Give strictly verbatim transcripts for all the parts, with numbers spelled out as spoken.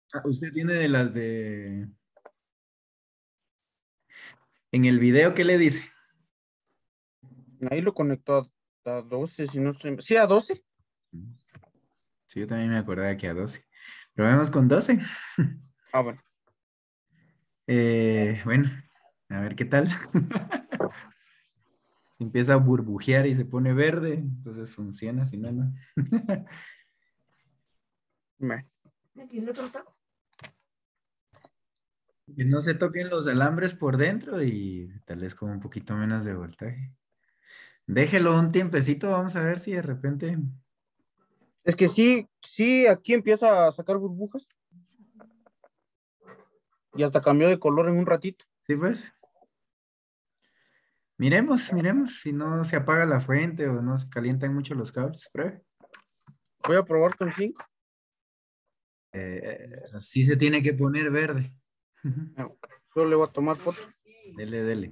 Ah, usted tiene de las de... En el video, ¿qué le dice? Ahí lo conectó a, a doce, si no estoy... Sí, a doce. Sí, yo también me acordaba que a doce. Probemos con doce. Ah, bueno. Eh, bueno, a ver qué tal. Empieza a burbujear y se pone verde, entonces funciona, si no, no. Bueno. Que no se toquen los alambres por dentro y tal vez con un poquito menos de voltaje. Déjelo un tiempecito, vamos a ver si de repente. Es que sí, sí, aquí empieza a sacar burbujas y hasta cambió de color en un ratito. Sí, pues. Miremos, miremos si no se apaga la fuente o no se calientan mucho los cables. Pruebe. Voy a probar con cinco. Eh, así se tiene que poner verde. Yo le voy a tomar foto. Dele, dele.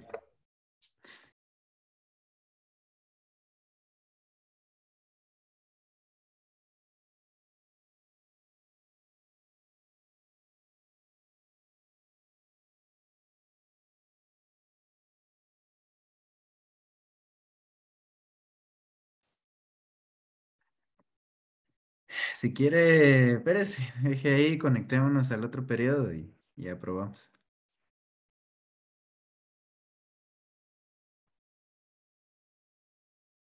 Si quiere, espérese, deje ahí, conectémonos al otro periodo y ya probamos.